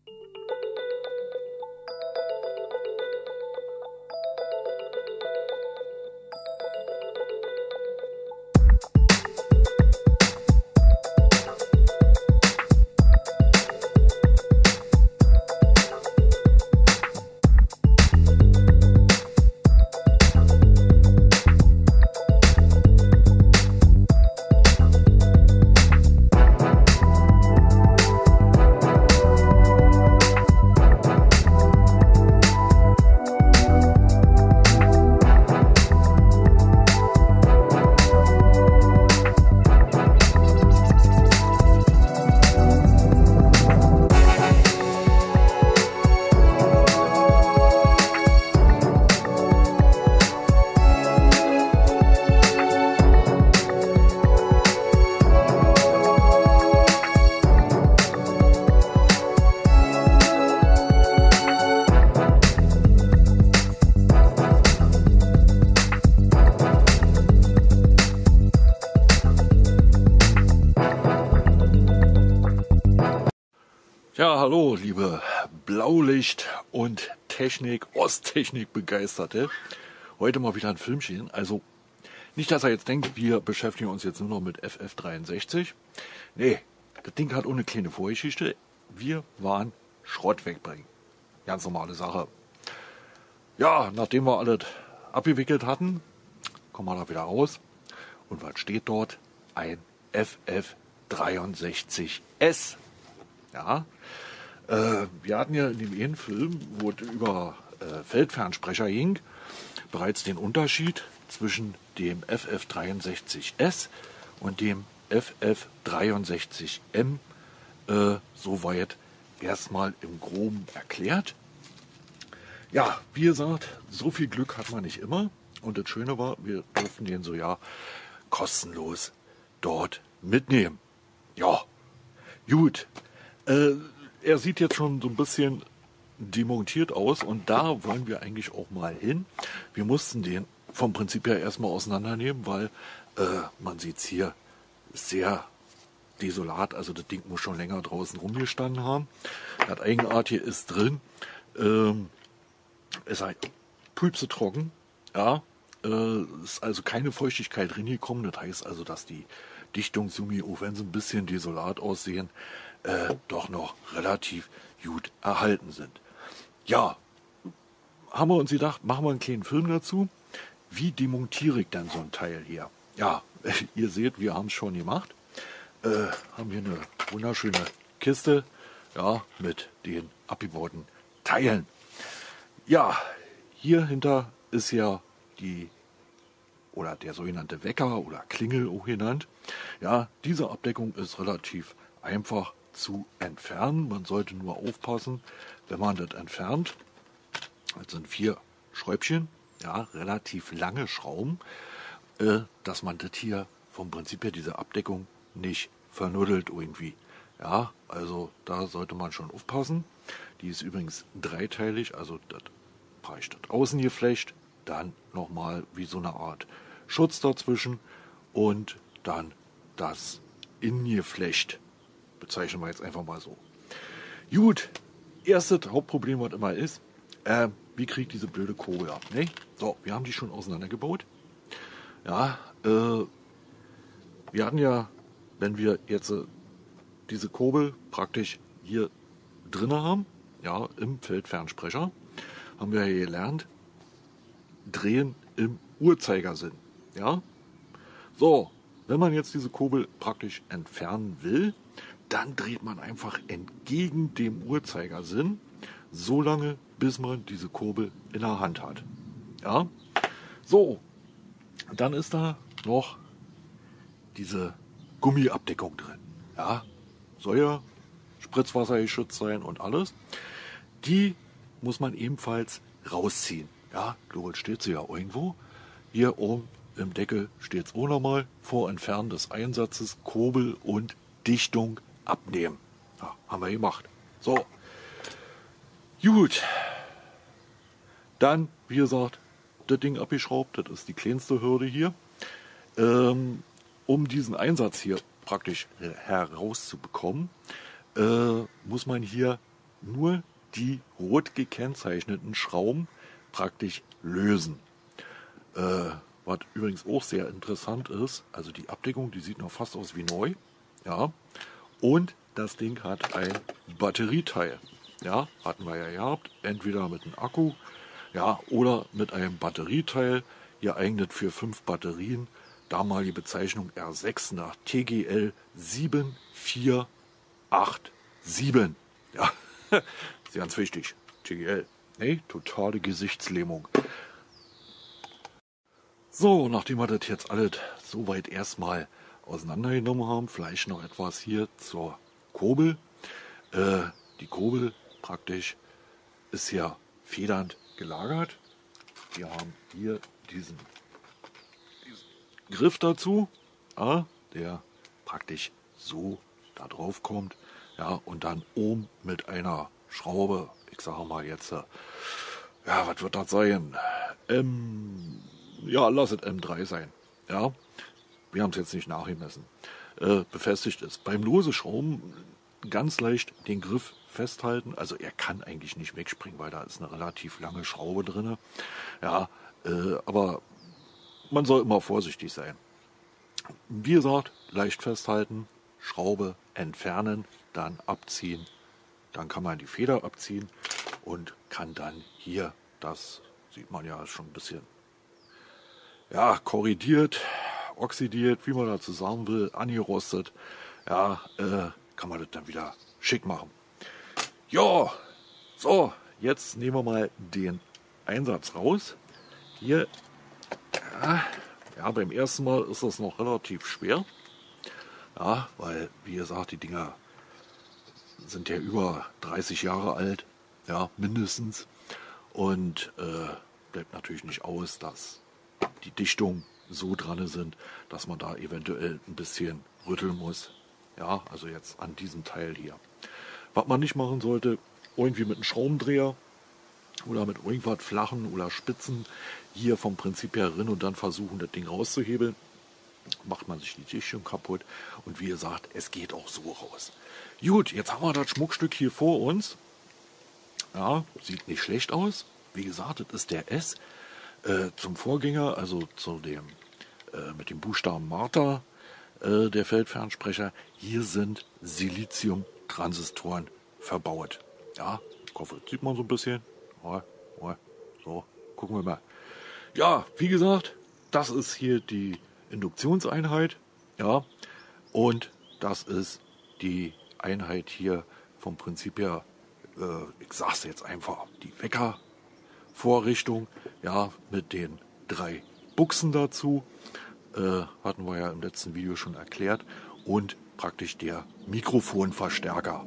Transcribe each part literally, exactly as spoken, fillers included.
Ja, hallo, liebe Blaulicht- und Technik, Osttechnik-Begeisterte. Heute mal wieder ein Filmchen. Also nicht, dass er jetzt denkt, wir beschäftigen uns jetzt nur noch mit F F dreiundsechzig. Nee, das Ding hat auch eine kleine Vorgeschichte. Wir waren Schrott wegbringen. Ganz normale Sache. Ja, nachdem wir alles abgewickelt hatten, kommen wir da wieder raus. Und was steht dort? Ein F F dreiundsechzig S. Ja, äh, wir hatten ja in dem einen Film, wo es über äh, Feldfernsprecher ging, bereits den Unterschied zwischen dem F F dreiundsechzig S und dem F F dreiundsechzig M äh, soweit erstmal im Groben erklärt. Ja, wie gesagt, so viel Glück hat man nicht immer. Und das Schöne war, wir durften den so ja kostenlos dort mitnehmen. Ja, gut. Äh, er sieht jetzt schon so ein bisschen demontiert aus und da wollen wir eigentlich auch mal hin. Wir mussten den vom Prinzip her erstmal auseinandernehmen, weil äh, man sieht es hier sehr desolat, also das Ding muss schon länger draußen rumgestanden haben. Das Eigenartige ist drin, ähm, ist halt pülpse trocken, ja, äh, ist also keine Feuchtigkeit drin gekommen, das heißt also, dass die Dichtungsgummi, auch wenn sie ein bisschen desolat aussehen, äh, doch noch relativ gut erhalten sind. Ja, haben wir uns gedacht, machen wir einen kleinen Film dazu. Wie demontiere ich denn so ein Teil hier? Ja, ihr seht, wir haben es schon gemacht. Äh, haben hier eine wunderschöne Kiste, ja, mit den abgebauten Teilen. Ja, hier hinter ist ja die, oder der sogenannte Wecker oder Klingel auch genannt. Ja, diese Abdeckung ist relativ einfach zu entfernen. Man sollte nur aufpassen, wenn man das entfernt. Das sind vier Schräubchen, ja, relativ lange Schrauben, äh, dass man das hier vom Prinzip her, diese Abdeckung, nicht vernuddelt irgendwie. Ja, also da sollte man schon aufpassen. Die ist übrigens dreiteilig, also das reicht das Außengeflecht, dann nochmal wie so eine Art Schutz dazwischen und dann das Innengeflecht. Bezeichnen wir jetzt einfach mal so. Gut, erstes Hauptproblem, was immer ist, äh, wie kriegt diese blöde Kurbel ab? Ne? So, wir haben die schon auseinandergebaut. Ja, äh, wir hatten ja, wenn wir jetzt äh, diese Kurbel praktisch hier drin haben, ja, im Feldfernsprecher, haben wir ja gelernt, drehen im Uhrzeigersinn. Ja, so, wenn man jetzt diese Kurbel praktisch entfernen will, dann dreht man einfach entgegen dem Uhrzeigersinn, so lange, bis man diese Kurbel in der Hand hat. Ja, so, dann ist da noch diese Gummiabdeckung drin. Ja, soll ja Spritzwasser geschützt sein und alles. Die muss man ebenfalls rausziehen. Ja, Global steht sie ja irgendwo. Hier oben im Deckel steht es auch nochmal. Vor Entfernen des Einsatzes Kurbel und Dichtung abnehmen. Ja, haben wir gemacht. So. Gut. Dann, wie gesagt, das Ding abgeschraubt. Das ist die kleinste Hürde hier. Ähm, um diesen Einsatz hier praktisch herauszubekommen, äh, muss man hier nur die rot gekennzeichneten Schrauben praktisch lösen. Äh, was übrigens auch sehr interessant ist, also die Abdeckung, die sieht noch fast aus wie neu. Ja, und das Ding hat ein Batterieteil. Ja, hatten wir ja gehabt, entweder mit einem Akku, ja, oder mit einem Batterieteil, geeignet für fünf Batterien. Damalige Bezeichnung R sechs nach T G L sieben vier acht sieben. Ja, ist ganz wichtig. T G L. Nee, totale Gesichtslähmung. So, nachdem wir das jetzt alles soweit erstmal auseinandergenommen haben, vielleicht noch etwas hier zur Kurbel. Äh, die Kurbel praktisch ist ja federnd gelagert. Wir haben hier diesen, diesen Griff dazu, ja, der praktisch so da drauf kommt, ja, und dann oben mit einer Schraube, ich sage mal jetzt, ja, was wird das sein? M, ja, lass es M drei sein, ja. Wir haben es jetzt nicht nachgemessen. Äh, befestigt ist. Beim lose Schrauben ganz leicht den Griff festhalten. Also er kann eigentlich nicht wegspringen, weil da ist eine relativ lange Schraube drin. Ja, äh, aber man soll immer vorsichtig sein. Wie gesagt, leicht festhalten, Schraube entfernen, dann abziehen. Dann kann man die Feder abziehen und kann dann hier, das sieht man ja schon ein bisschen, ja, korrigiert, oxidiert, wie man dazu sagen will, angerostet, ja, äh, kann man das dann wieder schick machen. Ja, so, jetzt nehmen wir mal den Einsatz raus. Hier, ja, ja, beim ersten Mal ist das noch relativ schwer, ja, weil, wie gesagt, die Dinger sind ja über dreißig Jahre alt, ja, mindestens, und äh, bleibt natürlich nicht aus, dass die Dichtung so dran sind, dass man da eventuell ein bisschen rütteln muss. Ja, also jetzt an diesem Teil hier. Was man nicht machen sollte, irgendwie mit einem Schraubendreher oder mit irgendwas flachen oder spitzen hier vom Prinzip her rein und dann versuchen, das Ding rauszuhebeln. Macht man sich die Dichtung kaputt. Und wie gesagt, es geht auch so raus. Gut, jetzt haben wir das Schmuckstück hier vor uns. Ja, sieht nicht schlecht aus. Wie gesagt, das ist der S. Äh, zum Vorgänger, also zu dem äh, mit dem Buchstaben Martha, äh, der Feldfernsprecher. Hier sind Silizium-Transistoren verbaut. Ja, ich hoffe, das sieht man so ein bisschen. Ja, ja, so, gucken wir mal. Ja, wie gesagt, das ist hier die Induktionseinheit. Ja, und das ist die Einheit hier vom Prinzip her, äh, ich sag's jetzt einfach, die Weckervorrichtung, ja, mit den drei Buchsen dazu, äh, hatten wir ja im letzten Video schon erklärt, und praktisch der Mikrofonverstärker.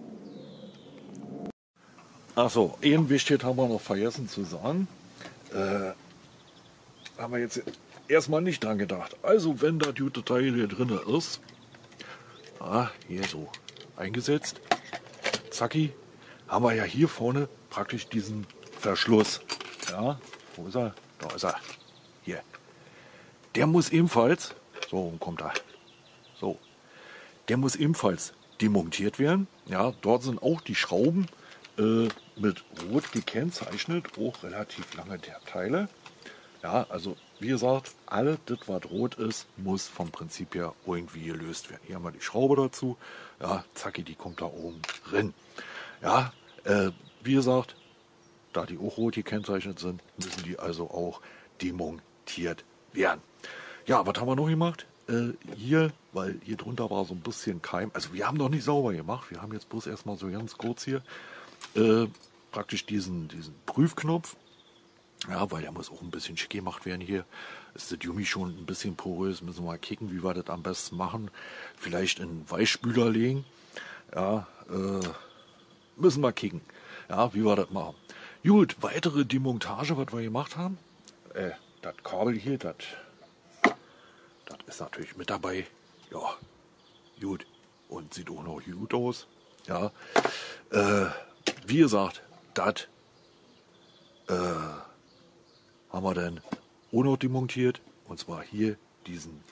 Achso, ein wichtig haben wir noch vergessen zu sagen. Äh, haben wir jetzt erstmal nicht dran gedacht. Also, wenn das gute Teil hier drin ist, ah, hier so eingesetzt, zacki, haben wir ja hier vorne praktisch diesen Verschluss. Ja, wo ist er? Da ist er. Hier. Der muss ebenfalls, so rum kommt er. So. Der muss ebenfalls demontiert werden. Ja, dort sind auch die Schrauben äh, mit rot gekennzeichnet, auch relativ lange Teile. Ja, also wie gesagt, alles, das was rot ist, muss vom Prinzip her irgendwie gelöst werden. Hier haben wir die Schraube dazu. Ja, zacki, die kommt da oben drin. Ja, äh, wie gesagt, da die auch rot gekennzeichnet sind, müssen die also auch demontiert werden. Ja, was haben wir noch gemacht? Äh, hier, weil hier drunter war so ein bisschen Keim. Also wir haben noch nicht sauber gemacht. Wir haben jetzt bloß erstmal so ganz kurz hier äh, praktisch diesen, diesen Prüfknopf. Ja, weil der muss auch ein bisschen schick gemacht werden hier. Ist das Gummi schon ein bisschen porös. Müssen wir mal kicken, wie wir das am besten machen. Vielleicht in Weichspüler legen. Ja, äh, müssen wir kicken. Ja, wie wir das machen. Gut, weitere Demontage, was wir gemacht haben. Äh, das Kabel hier, das, das ist natürlich mit dabei. Ja, gut. Und sieht auch noch gut aus. Ja, äh, wie gesagt, das, äh, haben wir dann auch noch demontiert, und zwar hier diesen,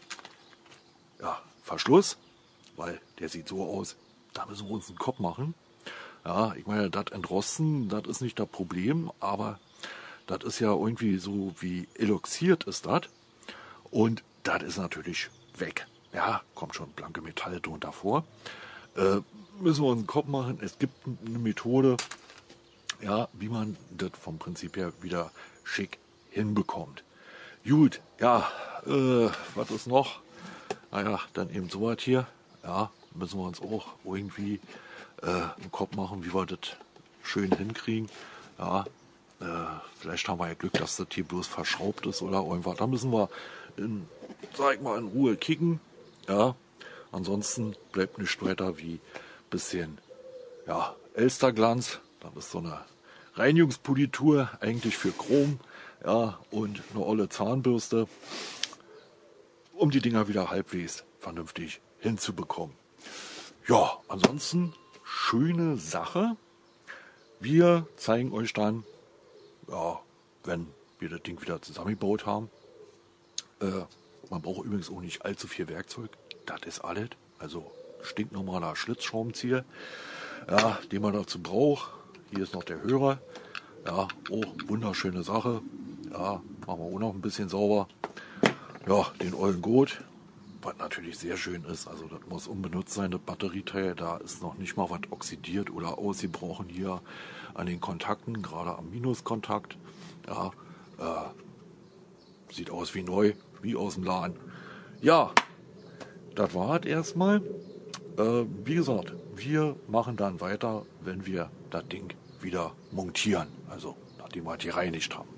ja, Verschluss, weil der sieht so aus, da müssen wir uns einen Kopf machen. Ja, ich meine, das Entrosten, das ist nicht das Problem, aber das ist ja irgendwie so wie eloxiert ist das. Und das ist natürlich weg. Ja, kommt schon blanke Metalle drunter vor. Äh, müssen wir uns den Kopf machen. Es gibt eine Methode, ja, wie man das vom Prinzip her wieder schick hinbekommt. Gut, ja, äh, was ist noch? Naja, dann eben so was hier. Ja, müssen wir uns auch irgendwie äh, im Kopf machen, wie wir das schön hinkriegen. Ja, äh, vielleicht haben wir ja Glück, dass das hier bloß verschraubt ist oder irgendwas. Da müssen wir, in, sag ich mal, in Ruhe kicken. Ja, ansonsten bleibt nichts weiter wie ein bisschen, ja, Elsterglanz. Das ist so eine Reinigungspolitur, eigentlich für Chrom. Ja, und eine olle Zahnbürste, um die Dinger wieder halbwegs vernünftig hinzubekommen. Ja, ansonsten schöne Sache. Wir zeigen euch dann, ja, wenn wir das Ding wieder zusammengebaut haben. Äh, man braucht übrigens auch nicht allzu viel Werkzeug. Das ist alles. Also stinknormaler Schlitzschraubenzieher, ja, den man dazu braucht. Hier ist noch der Hörer. Ja, oh, wunderschöne Sache. Ja, machen wir auch noch ein bisschen sauber. Ja, den ollen Gurt, was natürlich sehr schön ist. Also das muss unbenutzt sein, das Batterieteil. Da ist noch nicht mal was oxidiert oder ausgebrochen hier an den Kontakten, gerade am Minuskontakt. Ja, äh, sieht aus wie neu, wie aus dem Laden. Ja, das war es erstmal. Äh, wie gesagt, wir machen dann weiter, wenn wir das Ding wieder montieren. Also nachdem wir die gereinigt haben.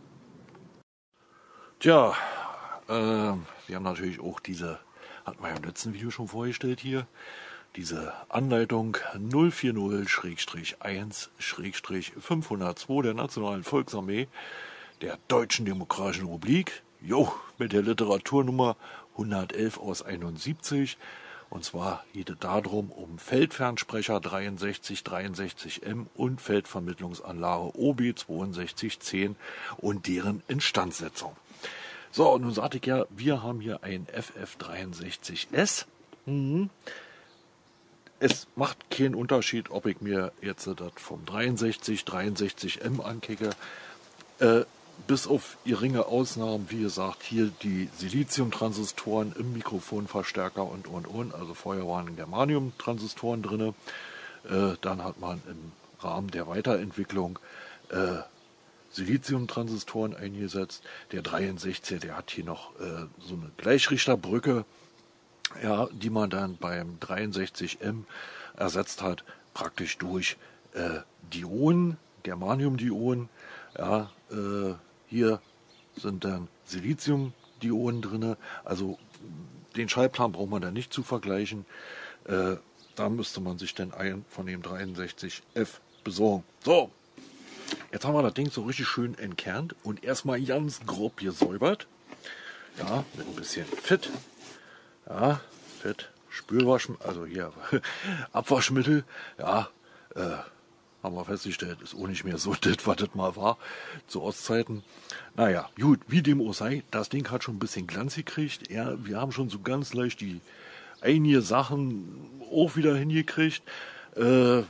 Tja, äh, wir haben natürlich auch diese, hatten wir ja im letzten Video schon vorgestellt hier, diese Anleitung null vier null eins fünfhundertzwei der Nationalen Volksarmee der Deutschen Demokratischen Republik, jo, mit der Literaturnummer hundertelf aus einundsiebzig. Und zwar geht es darum, um Feldfernsprecher dreiundsechzig dreiundsechzig M und Feldvermittlungsanlage O B zweiundsechzig zehn und deren Instandsetzung. So, nun sagte ich ja, wir haben hier ein F F dreiundsechzig S. Mhm. Es macht keinen Unterschied, ob ich mir jetzt das vom dreiundsechzig dreiundsechzig M ankicke. Äh, bis auf geringe Ausnahmen, wie gesagt, hier die Siliziumtransistoren im Mikrofonverstärker und, und, und. Also vorher waren Germanium-Transistoren drin. Äh, dann hat man im Rahmen der Weiterentwicklung äh, Siliziumtransistoren eingesetzt. Der dreiundsechziger, der hat hier noch äh, so eine Gleichrichterbrücke, ja, die man dann beim dreiundsechzig M ersetzt hat, praktisch durch äh, Dioden, Germaniumdioden. Ja, äh, hier sind dann Siliziumdioden drin. Also den Schaltplan braucht man dann nicht zu vergleichen. Äh, da müsste man sich dann einen von dem dreiundsechzig F besorgen. So, jetzt haben wir das Ding so richtig schön entkernt und erstmal ganz grob gesäubert. Ja, mit ein bisschen Fit. Ja, Fett, Spülwaschmittel, also hier Abwaschmittel. Ja, äh, haben wir festgestellt, ist auch nicht mehr so das, was das mal war zu Ostzeiten. Naja, gut, wie dem auch sei, das Ding hat schon ein bisschen Glanz gekriegt. Ja, wir haben schon so ganz leicht die einige Sachen auch wieder hingekriegt. Äh,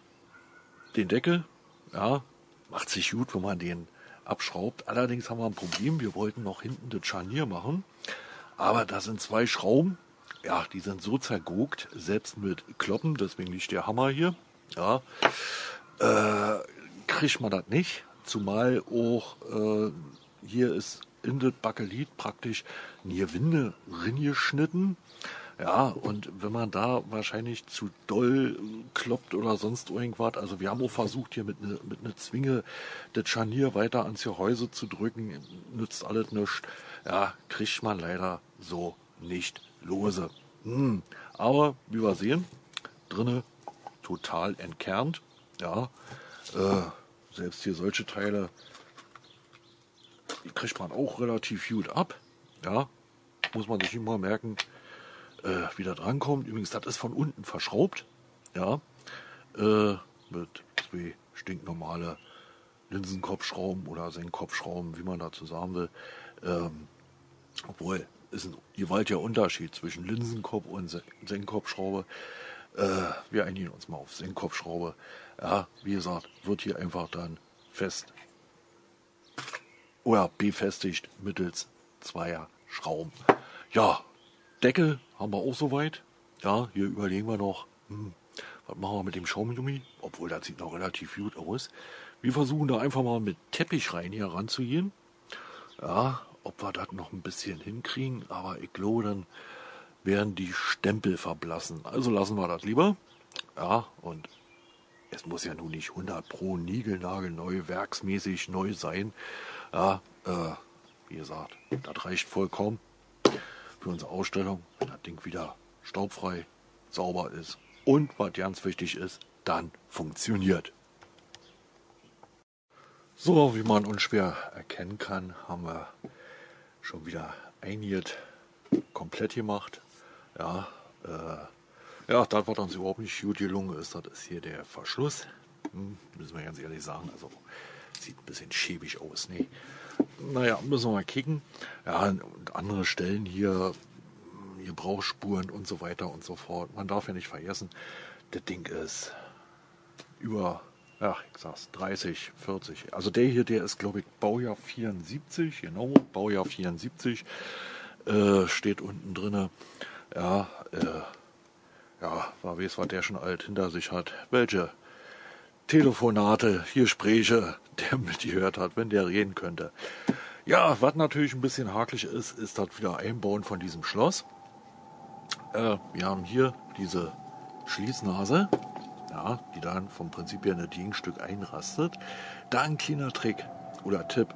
den Deckel, ja, macht sich gut, wenn man den abschraubt. Allerdings haben wir ein Problem, wir wollten noch hinten das Scharnier machen. Aber da sind zwei Schrauben, ja, die sind so zerguckt, selbst mit Kloppen, deswegen liegt der Hammer hier. Ja, äh, kriegt man das nicht, zumal auch äh, hier ist in das Bakelit praktisch ein Gewinde reingeschnitten. Ja, und wenn man da wahrscheinlich zu doll kloppt oder sonst irgendwas, also wir haben auch versucht, hier mit ne, mit ne Zwinge das Scharnier weiter ans Gehäuse zu drücken, nützt alles nichts. Ja, kriegt man leider so nicht lose. Hm. Aber wie wir sehen, drinne total entkernt. Ja, äh, selbst hier solche Teile, die kriegt man auch relativ gut ab. Ja, muss man sich immer merken, äh, wie das drankommt. Übrigens, das ist von unten verschraubt. Ja, äh, mit zwei stinknormale Linsenkopfschrauben oder Senkkopfschrauben, wie man dazu sagen will. Ähm, obwohl, ist ein gewaltiger Unterschied zwischen Linsenkopf und Senkkopfschraube. Äh, wir einigen uns mal auf Senkkopfschraube. Ja, wie gesagt, wird hier einfach dann fest oder befestigt mittels zweier Schrauben. Ja, Deckel haben wir auch soweit. Ja, hier überlegen wir noch, hm, was machen wir mit dem Schaumgummi? Obwohl, das sieht noch relativ gut aus. Wir versuchen da einfach mal mit Teppich rein hier ranzugehen. Ja, ob wir das noch ein bisschen hinkriegen, aber ich glaube, dann werden die Stempel verblassen. Also lassen wir das lieber. Ja, und es muss ja nun nicht hundert pro niegelnagelneu, werksmäßig neu sein. Ja, äh, wie gesagt, das reicht vollkommen für unsere Ausstellung, wenn das Ding wieder staubfrei, sauber ist und, was ganz wichtig ist, dann funktioniert. So, wie man unschwer erkennen kann, haben wir schon wieder einiges komplett gemacht. Ja, äh, ja, das, was uns überhaupt nicht gut gelungen ist, das ist hier der Verschluss. Hm, müssen wir ganz ehrlich sagen, also sieht ein bisschen schäbig aus. Ne? Naja, müssen wir mal kicken. Ja, und andere Stellen hier, Gebrauchsspuren und so weiter und so fort. Man darf ja nicht vergessen, das Ding ist über, ja, ich sag's, dreißig, vierzig. Also der hier, der ist, glaube ich, Baujahr vierundsiebzig, genau, Baujahr vierundsiebzig, äh, steht unten drinne. Ja, äh, ja, wer weiß, was der schon alt hinter sich hat. Welche Telefonate, Gespräche der mitgehört hat, wenn der reden könnte. Ja, was natürlich ein bisschen hakelig ist, ist das wieder Einbauen von diesem Schloss. Äh, wir haben hier diese Schließnase, ja, die dann vom Prinzip her in ein Gegenstück einrastet. Da ein kleiner Trick oder Tipp.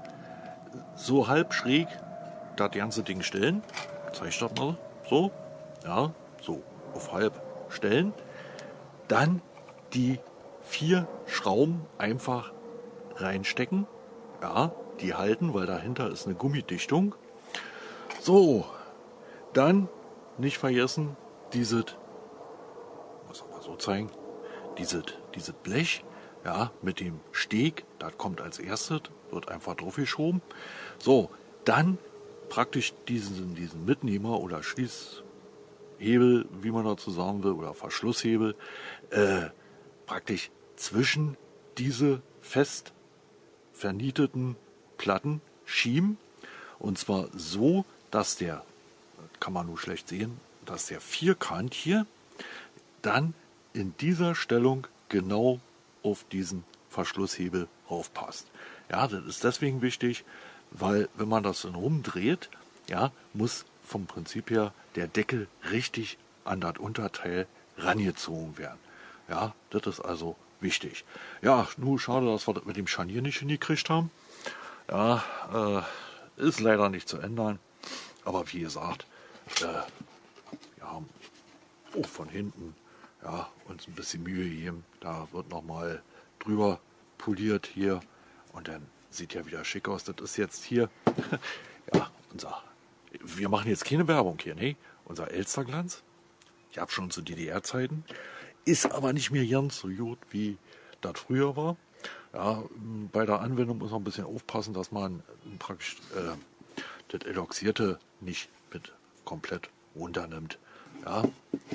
So halb schräg das ganze Ding stellen. Zeig ich das mal. So, ja, so auf halb stellen. Dann die vier Schrauben einfach reinstecken. Ja, die halten, weil dahinter ist eine Gummidichtung. So, dann nicht vergessen, dieses, muss man mal so zeigen, dieses, dieses Blech, ja, mit dem Steg, das kommt als erstes, wird einfach drauf geschoben. So, dann praktisch diesen, diesen Mitnehmer oder Schließhebel, wie man dazu sagen will, oder Verschlusshebel, äh, praktisch zwischen diese fest vernieteten Platten schieben. Und zwar so, dass der, kann man nur schlecht sehen, dass der Vierkant hier dann in dieser Stellung genau auf diesen Verschlusshebel aufpasst. Ja, das ist deswegen wichtig, weil wenn man das dann rumdreht, ja, muss vom Prinzip her der Deckel richtig an das Unterteil rangezogen werden. Ja, das ist also wichtig. Ja, nur schade, dass wir das mit dem Scharnier nicht hingekriegt haben. Ja, äh, ist leider nicht zu ändern. Aber wie gesagt, äh, wir haben auch von hinten, ja, uns ein bisschen Mühe gegeben. Da wird nochmal drüber poliert hier und dann sieht ja wieder schick aus. Das ist jetzt hier, ja, unser, wir machen jetzt keine Werbung hier, ne? Unser Elsterglanz. Ich habe schon zu D D R-Zeiten. Ist aber nicht mehr ganz so gut, wie das früher war. Ja, bei der Anwendung muss man ein bisschen aufpassen, dass man praktisch äh, das Eloxierte nicht mit komplett runternimmt. Ja,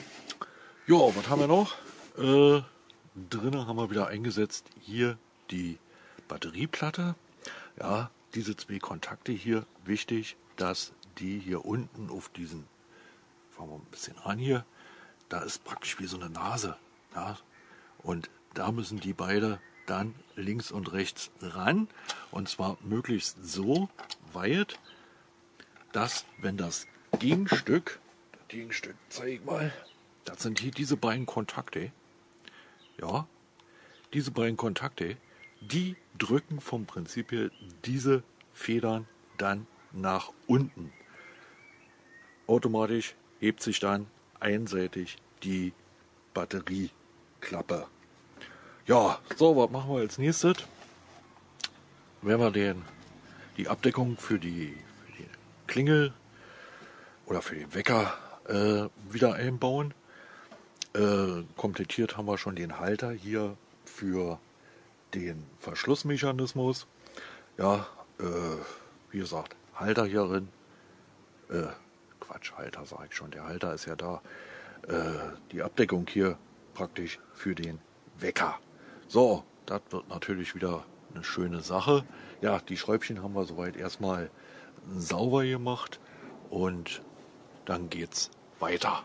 jo, was haben wir noch? Äh, drinnen haben wir wieder eingesetzt hier die Batterieplatte. Ja, diese zwei Kontakte hier, wichtig, dass die hier unten auf diesen, fangen wir ein bisschen ran hier, da ist praktisch wie so eine Nase. Ja, und da müssen die beide dann links und rechts ran. Und zwar möglichst so weit, dass wenn das Gegenstück, das Gegenstück zeige ich mal, das sind hier diese beiden Kontakte. Ja, diese beiden Kontakte, die drücken vom Prinzip her diese Federn dann nach unten. Automatisch hebt sich dann einseitig die Batterieklappe. Ja, so, was machen wir als nächstes? Werden wir den, die Abdeckung für die, für die Klingel oder für den Wecker äh, wieder einbauen. Äh, komplettiert haben wir schon den Halter hier für den Verschlussmechanismus. Ja, äh, wie gesagt, Halter hier drin. Äh, Quatsch, Halter sage ich schon. Der Halter ist ja da. Äh, die Abdeckung hier praktisch für den Wecker. So, das wird natürlich wieder eine schöne Sache. Ja, die Schräubchen haben wir soweit erstmal sauber gemacht und dann geht's weiter.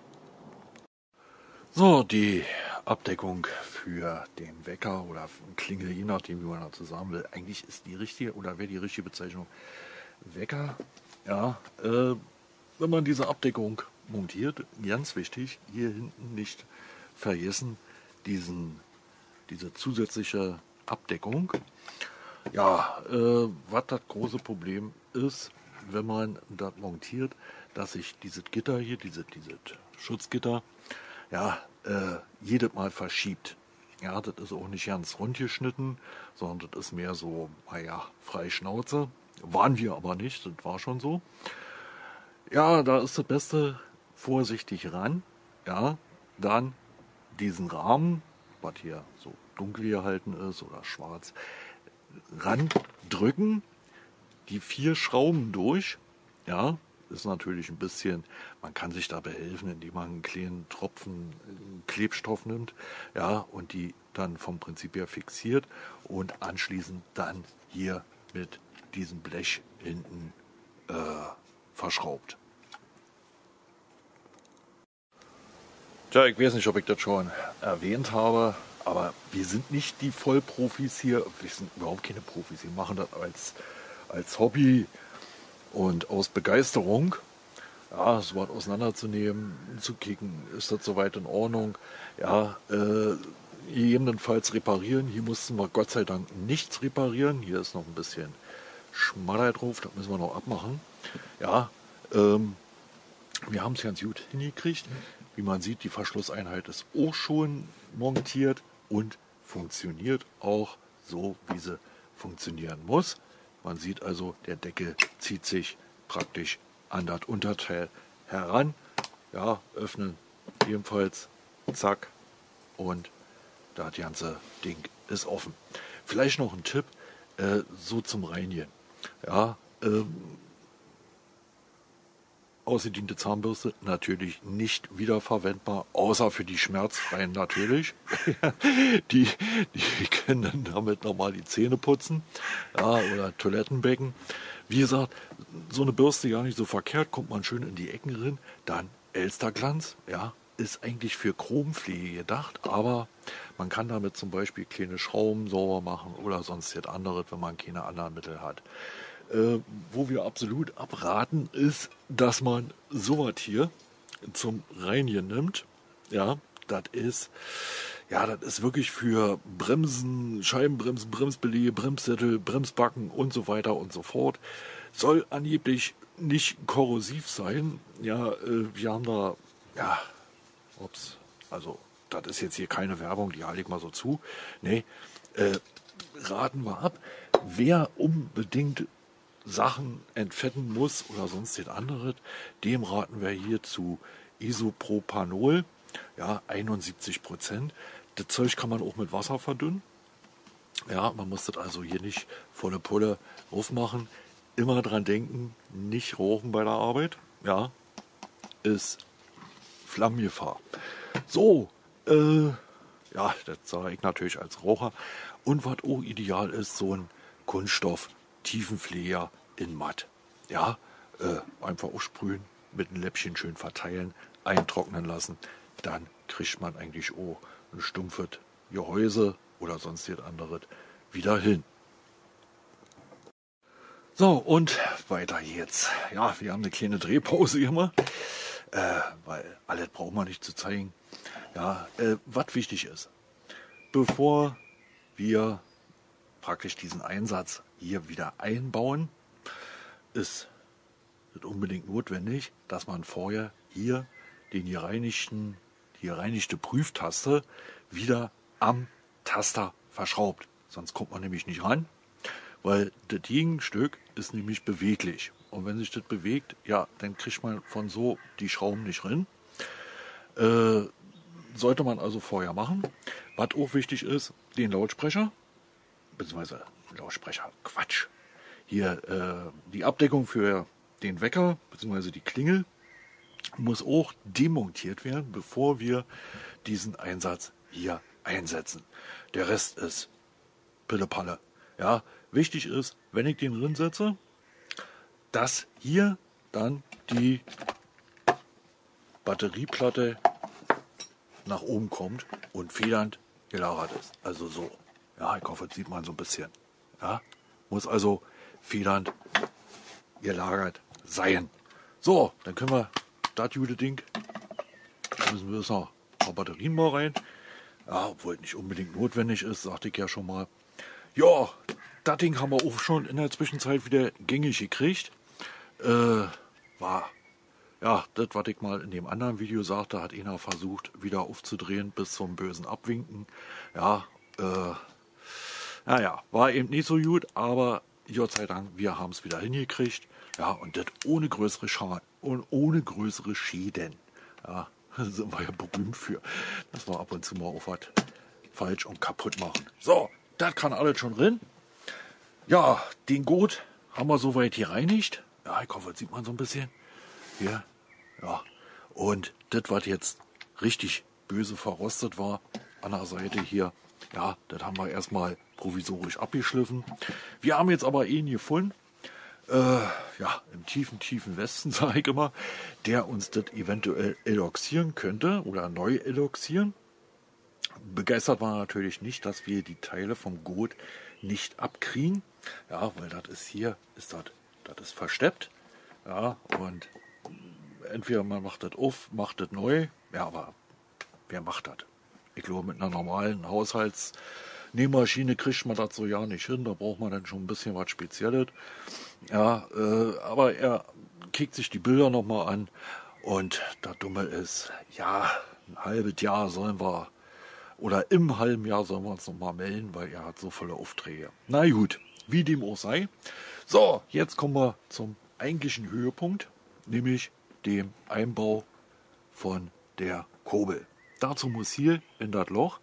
So, die Abdeckung für den Wecker oder Klingel, je nachdem, wie man dazu sagen will. Eigentlich ist die richtige, oder wäre die richtige Bezeichnung Wecker. Ja, äh, wenn man diese Abdeckung montiert, ganz wichtig, hier hinten nicht vergessen, diesen, diese zusätzliche Abdeckung. Ja, äh, was das große Problem ist, wenn man das montiert, dass sich dieses Gitter hier, diese, dieses Schutzgitter, ja, äh, jedes Mal verschiebt. Ja, das ist auch nicht ganz rund geschnitten, sondern das ist mehr so, naja, frei Schnauze. Waren wir aber nicht, das war schon so. Ja, da ist das Beste, vorsichtig ran. Ja, dann diesen Rahmen, was hier so dunkel gehalten ist oder schwarz, ran drücken, die vier Schrauben durch. Ja, ist natürlich ein bisschen, man kann sich da behelfen, indem man einen kleinen Tropfen Klebstoff nimmt, ja, und die dann vom Prinzip her fixiert und anschließend dann hier mit diesem Blech hinten äh, verschraubt. Tja, ich weiß nicht, ob ich das schon erwähnt habe, aber wir sind nicht die Vollprofis hier, wir sind überhaupt keine Profis, wir machen das als, als Hobby und aus Begeisterung, ja, so was auseinanderzunehmen, zu kicken, ist das soweit in Ordnung, ja, äh, gegebenenfalls reparieren, hier mussten wir Gott sei Dank nichts reparieren, hier ist noch ein bisschen Schmatter drauf, das müssen wir noch abmachen, ja, ähm, wir haben es ganz gut hingekriegt. Wie man sieht, die Verschlusseinheit ist auch schon montiert und funktioniert auch so, wie sie funktionieren muss. Man sieht also, der Deckel zieht sich praktisch an das Unterteil heran. Ja, öffnen ebenfalls, zack, und das ganze Ding ist offen. Vielleicht noch ein Tipp, äh, so zum Reinigen. Ja, ähm, ausgediente Zahnbürste natürlich nicht wiederverwendbar, außer für die Schmerzfreien natürlich. die, die können dann damit nochmal die Zähne putzen, ja, oder Toilettenbecken. Wie gesagt, so eine Bürste gar nicht so verkehrt, kommt man schön in die Ecken drin. Dann Elsterglanz, ja, ist eigentlich für Chrompflege gedacht, aber man kann damit zum Beispiel kleine Schrauben sauber machen oder sonst jetzt anderes, wenn man keine anderen Mittel hat. Äh, wo wir absolut abraten, ist, dass man sowas hier zum Reinigen nimmt. Ja, das ist, ja, das ist wirklich für Bremsen, Scheibenbremsen, Bremsbeläge, Bremssättel, Bremsbacken und so weiter und so fort. Soll angeblich nicht korrosiv sein. Ja, äh, wir haben da, ja, ups, also das ist jetzt hier keine Werbung, die halte ich mal so zu. Nee, äh, raten wir ab. Wer unbedingt Sachen entfetten muss oder sonst den anderes, dem raten wir hier zu Isopropanol, ja, einundsiebzig Prozent. Das Zeug kann man auch mit Wasser verdünnen. Ja, man muss das also hier nicht volle Pulle aufmachen. Immer dran denken, nicht rauchen bei der Arbeit. Ja, ist Flammengefahr. So, äh, ja, das sage ich natürlich als Raucher. Und was auch ideal ist, so ein Kunststoff Tiefenpfleger in matt. Ja, äh, einfach aufsprühen, mit einem Läppchen schön verteilen, eintrocknen lassen. Dann kriegt man eigentlich auch ein stumpfes Gehäuse oder sonst was anderes wieder hin. So, und weiter jetzt. Ja, wir haben eine kleine Drehpause immer, äh, weil alles braucht man nicht zu zeigen. Ja, äh, was wichtig ist, bevor wir praktisch diesen Einsatz hier wieder einbauen, ist es unbedingt notwendig, dass man vorher hier den gereinigten, die gereinigte Prüftaste wieder am Taster verschraubt. Sonst kommt man nämlich nicht ran, weil das Gegenstück ist nämlich beweglich. Und wenn sich das bewegt, ja, dann kriegt man von so die Schrauben nicht rein. Äh, sollte man also vorher machen. Was auch wichtig ist, den Lautsprecher, beziehungsweise Lautsprecher, Quatsch. Hier äh, die Abdeckung für den Wecker, beziehungsweise die Klingel, muss auch demontiert werden, bevor wir diesen Einsatz hier einsetzen. Der Rest ist Pillepalle. Ja, wichtig ist, wenn ich den drin setze, dass hier dann die Batterieplatte nach oben kommt und federnd gelagert ist. Also so. Ja, ich hoffe, das sieht man so ein bisschen. Ja, muss also federnd gelagert sein. So, dann können wir das gute Ding, müssen wir jetzt noch ein paar Batterien mal rein. Ja, obwohl es nicht unbedingt notwendig ist, sagte ich ja schon mal. Ja, das Ding haben wir auch schon in der Zwischenzeit wieder gängig gekriegt. Äh, war, ja, das, was ich mal in dem anderen Video sagte, hat einer versucht, wieder aufzudrehen bis zum bösen Abwinken. Ja, äh, naja, war eben nicht so gut, aber Gott sei Dank, wir haben es wieder hingekriegt. Ja, und das ohne größere Schaden und ohne größere Schäden. Ja, da sind wir ja berühmt für, dass wir ab und zu mal auf was falsch und kaputt machen. So, das kann alles schon drin. Ja, den Gurt haben wir soweit hier reinigt. Ja, ich hoffe, das sieht man so ein bisschen. Hier, ja. Und das, was jetzt richtig böse verrostet war, an der Seite hier, ja, das haben wir erstmal provisorisch abgeschliffen. Wir haben jetzt aber einen gefunden, äh, ja, im tiefen, tiefen Westen, sage ich immer, der uns das eventuell eloxieren könnte oder neu eloxieren. Begeistert war natürlich nicht, dass wir die Teile vom Gurt nicht abkriegen. Ja, weil das ist hier, ist das, das ist versteppt. Ja, und entweder man macht das auf, macht das neu. Ja, aber wer macht das? Ich glaube, mit einer normalen Haushaltsnähmaschine kriegt man das so ja nicht hin. Da braucht man dann schon ein bisschen was Spezielles. Ja, äh, aber er kickt sich die Bilder nochmal an. Und das Dumme ist, ja, ein halbes Jahr sollen wir, oder im halben Jahr sollen wir uns nochmal melden, weil er hat so volle Aufträge. Na gut, wie dem auch sei. So, jetzt kommen wir zum eigentlichen Höhepunkt, nämlich dem Einbau von der Kurbel. Dazu muss hier in das Loch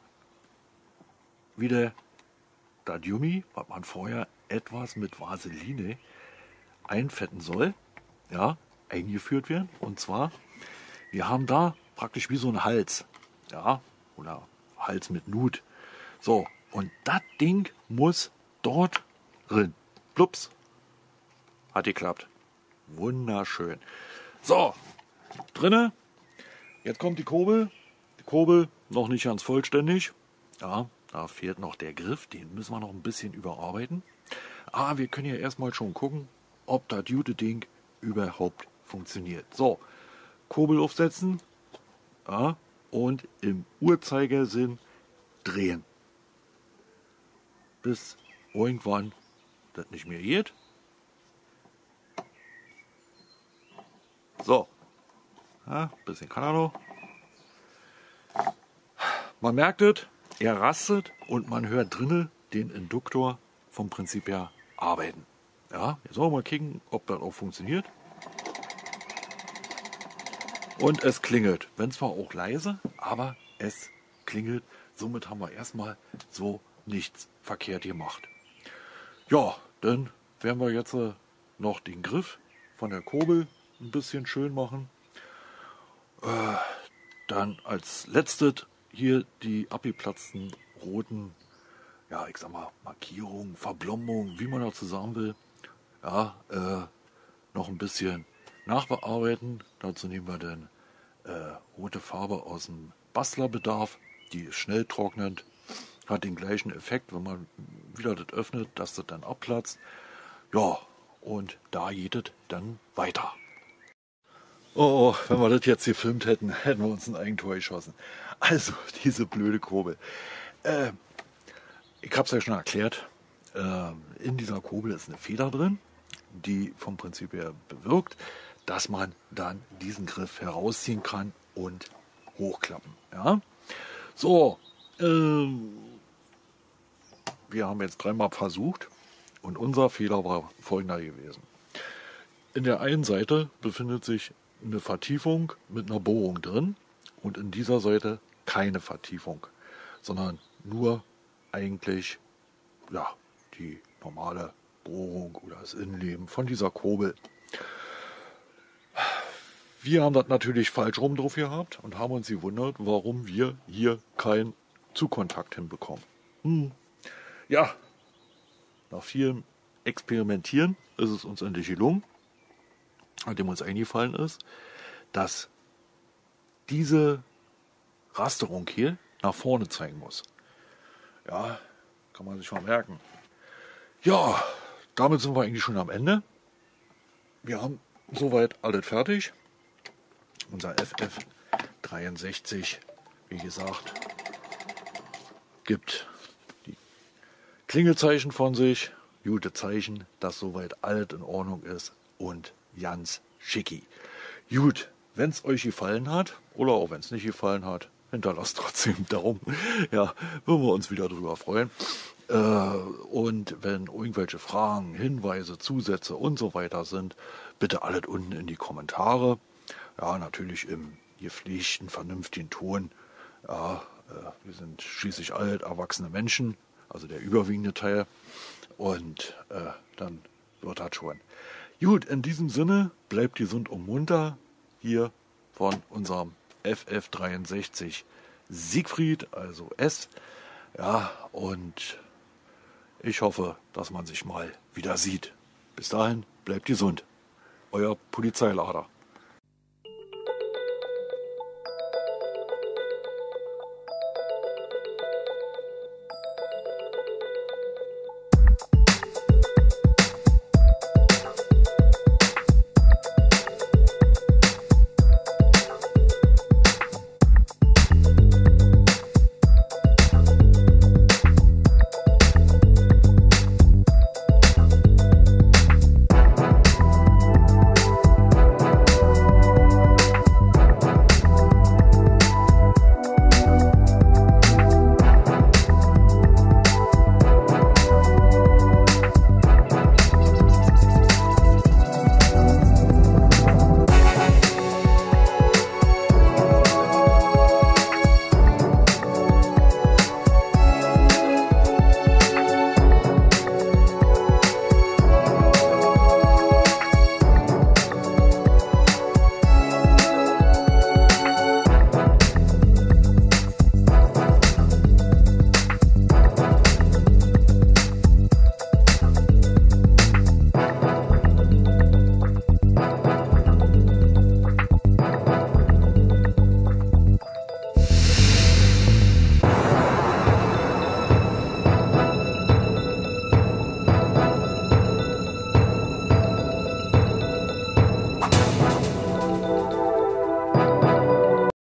wieder das Gummi, was man vorher etwas mit Vaseline einfetten soll, ja, eingeführt werden. Und zwar, wir haben da praktisch wie so ein Hals, ja, oder Hals mit Nut. So, und das Ding muss dort drin. Plups. Hat geklappt. Wunderschön. So, drinne. Jetzt kommt die Kurbel. Die Kurbel noch nicht ganz vollständig. Ja, da fehlt noch der Griff. Den müssen wir noch ein bisschen überarbeiten. Aber wir können ja erstmal schon gucken, ob das gute Ding überhaupt funktioniert. So, Kurbel aufsetzen. Ja, und im Uhrzeigersinn drehen. Bis irgendwann das nicht mehr geht. So, ja, bisschen kann er noch. Man merkt es, er rastet und man hört drinnen den Induktor vom Prinzip her arbeiten. Ja, jetzt wollen wir mal kicken, ob das auch funktioniert. Und es klingelt, wenn zwar auch leise, aber es klingelt. Somit haben wir erstmal so nichts verkehrt gemacht. Ja, dann werden wir jetzt noch den Griff von der Kurbel ein bisschen schön machen. Äh, dann als letztes hier die abgeplatzten roten, ja, ich sag mal, Markierungen, Verblombungen, wie man dazu sagen will. Ja, äh, noch ein bisschen nachbearbeiten. Dazu nehmen wir dann äh, rote Farbe aus dem Bastlerbedarf. Die ist schnell trocknend, hat den gleichen Effekt, wenn man wieder das öffnet, dass das dann abplatzt. Ja, und da geht es dann weiter. Oh, wenn wir das jetzt gefilmt hätten, hätten wir uns ein Eigentor geschossen. Also, diese blöde Kurbel. Äh, ich habe es ja schon erklärt, äh, in dieser Kurbel ist eine Feder drin, die vom Prinzip her bewirkt, dass man dann diesen Griff herausziehen kann und hochklappen. Ja? So, ähm, wir haben jetzt dreimal versucht und unser Fehler war folgender gewesen. In der einen Seite befindet sich eine Vertiefung mit einer Bohrung drin und in dieser Seite keine Vertiefung, sondern nur eigentlich ja, die normale Bohrung oder das Innenleben von dieser Kurbel. Wir haben das natürlich falsch rum drauf gehabt und haben uns gewundert, warum wir hier kein zu Kontakt hinbekommen. Hm. Ja, nach vielem Experimentieren ist es uns endlich gelungen, an dem uns eingefallen ist, dass diese Rasterung hier nach vorne zeigen muss. Ja, kann man sich mal merken. Ja, damit sind wir eigentlich schon am Ende. Wir haben soweit alles fertig. Unser F F dreiundsechzig, wie gesagt, gibt die Klingelzeichen von sich. Gute Zeichen, dass soweit alles in Ordnung ist und ganz schicki. Gut, wenn es euch gefallen hat oder auch wenn es nicht gefallen hat, hinterlasst trotzdem einen Daumen. Ja, würden wir uns wieder drüber freuen. Äh, und wenn irgendwelche Fragen, Hinweise, Zusätze und so weiter sind, bitte alles unten in die Kommentare. Ja, natürlich im gepflegten, vernünftigen Ton. Ja, äh, wir sind schließlich alt, erwachsene Menschen, also der überwiegende Teil. Und äh, dann wird das schon. Gut, in diesem Sinne, bleibt gesund und munter. Hier von unserem F F dreiundsechzig Siegfried, also S. Ja, und ich hoffe, dass man sich mal wieder sieht. Bis dahin, bleibt gesund. Euer Polizeilader.